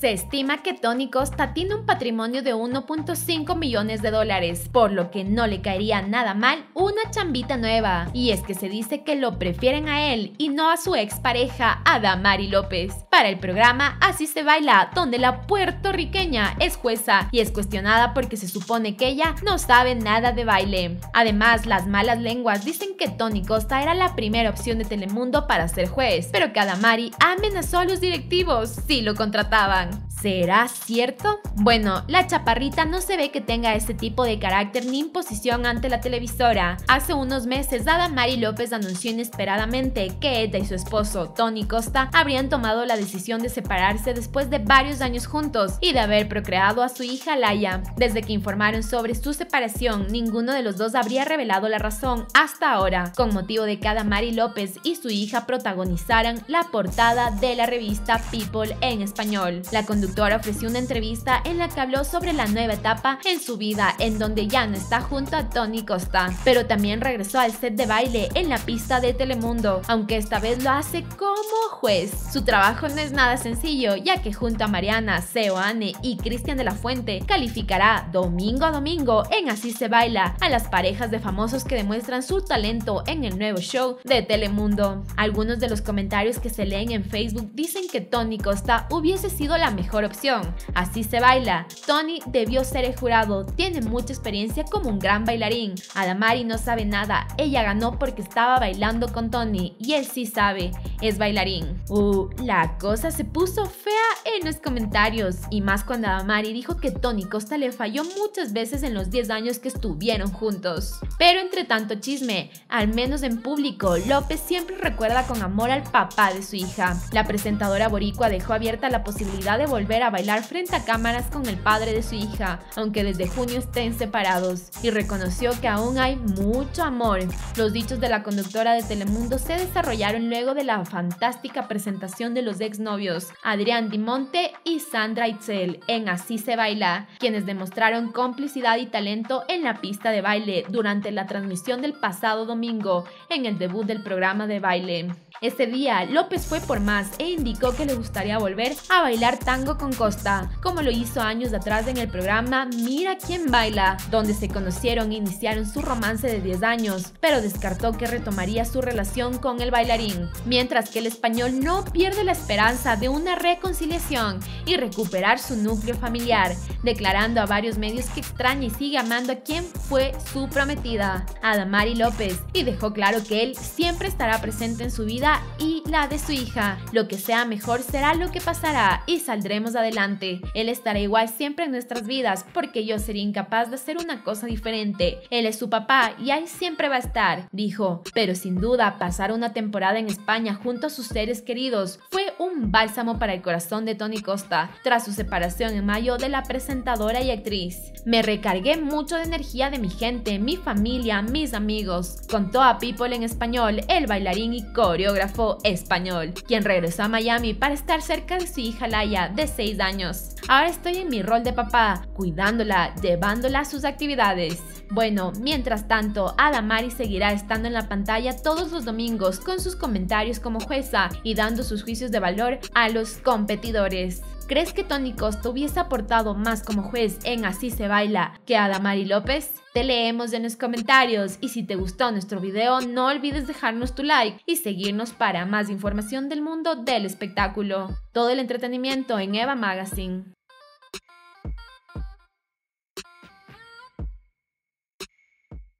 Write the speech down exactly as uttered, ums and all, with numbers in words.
Se estima que Tony Costa tiene un patrimonio de uno punto cinco millones de dólares, por lo que no le caería nada mal una chambita nueva. Y es que se dice que lo prefieren a él y no a su expareja Adamari López para el programa Así se baila, donde la puertorriqueña es jueza y es cuestionada porque se supone que ella no sabe nada de baile. Además, las malas lenguas dicen que Tony Costa era la primera opción de Telemundo para ser juez, pero que Adamari amenazó a los directivos si lo contrataban. ¿Será cierto? Bueno, la chaparrita no se ve que tenga ese tipo de carácter ni imposición ante la televisora. Hace unos meses, Adamari López anunció inesperadamente que ella y su esposo, Tony Costa, habrían tomado la decisión de separarse después de varios años juntos y de haber procreado a su hija Laia. Desde que informaron sobre su separación, ninguno de los dos habría revelado la razón hasta ahora, con motivo de que Adamari López y su hija protagonizaran la portada de la revista People en español. La conductora ofreció una entrevista en la que habló sobre la nueva etapa en su vida, en donde ya no está junto a Tony Costa, pero también regresó al set de baile en la pista de Telemundo, aunque esta vez lo hace como juez. Su trabajo no es nada sencillo, ya que junto a Mariana, Seoane y Cristian de la Fuente calificará domingo a domingo en Así se baila a las parejas de famosos que demuestran su talento en el nuevo show de Telemundo. Algunos de los comentarios que se leen en Facebook dicen que Tony Costa hubiese sido la mejor opción. Así se baila. Tony debió ser el jurado, tiene mucha experiencia como un gran bailarín. Adamari no sabe nada, ella ganó porque estaba bailando con Tony y él sí sabe, es bailarín. Uh, la cosa se puso fea en los comentarios, y más cuando Adamari dijo que Tony Costa le falló muchas veces en los diez años que estuvieron juntos. Pero entre tanto chisme, al menos en público, López siempre recuerda con amor al papá de su hija. La presentadora boricua dejó abierta la posibilidad de volver a bailar frente a cámaras con el padre de su hija, aunque desde junio estén separados, y reconoció que aún hay mucho amor. Los dichos de la conductora de Telemundo se desarrollaron luego de la fantástica presentación de los exnovios Adrián Dimonte y Sandra Itzel en Así se baila, quienes demostraron complicidad y talento en la pista de baile durante la transmisión del pasado domingo en el debut del programa de baile. Ese día, López fue por más e indicó que le gustaría volver a bailar tango con Costa, como lo hizo años atrás en el programa Mira quién baila, donde se conocieron e iniciaron su romance de diez años, pero descartó que retomaría su relación con el bailarín, mientras que el español no pierde la esperanza de una reconciliación y recuperar su núcleo familiar, declarando a varios medios que extraña y sigue amando a quien fue su prometida, Adamari López, y dejó claro que él siempre estará presente en su vida y la de su hija. Lo que sea mejor será lo que pasará y saldremos adelante. Él estará igual siempre en nuestras vidas porque yo sería incapaz de hacer una cosa diferente. Él es su papá y ahí siempre va a estar, dijo. Pero sin duda, pasar una temporada en España junto a sus seres queridos fue un bálsamo para el corazón de Tony Costa tras su separación en mayo de la presentadora y actriz. Me recargué mucho de energía de mi gente, mi familia, mis amigos, contó a People en español el bailarín y coreógrafo español, quien regresó a Miami para estar cerca de su hija Laia, de seis años. Ahora estoy en mi rol de papá, cuidándola, llevándola a sus actividades. Bueno, mientras tanto, Adamari seguirá estando en la pantalla todos los domingos con sus comentarios como jueza y dando sus juicios de valor a los competidores. ¿Crees que Tony Costa hubiese aportado más como juez en Así se baila que Adamari López? Te leemos en los comentarios, y si te gustó nuestro video no olvides dejarnos tu like y seguirnos para más información del mundo del espectáculo. Todo el entretenimiento en Eva Magazine.